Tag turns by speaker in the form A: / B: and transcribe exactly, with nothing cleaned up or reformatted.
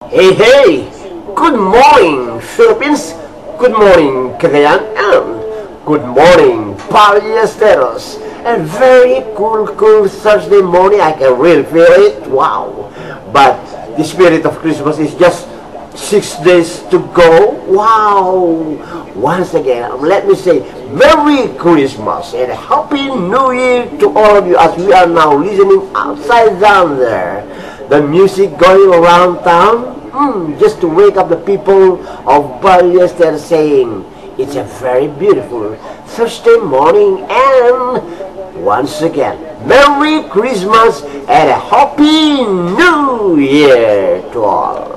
A: Hey, hey! Good morning, Philippines! Good morning, Cagayan, and good morning, Ballesteros! And very cool, cool Thursday morning. I can really feel it. Wow! But the spirit of Christmas is just six days to go. Wow! Once again, let me say Merry Christmas and Happy New Year to all of you as we are now listening outside down there. The music going around town, mm, just to wake up the people of Ballesteros, saying it's a very beautiful Thursday morning, and once again, Merry Christmas and a Happy New Year to all.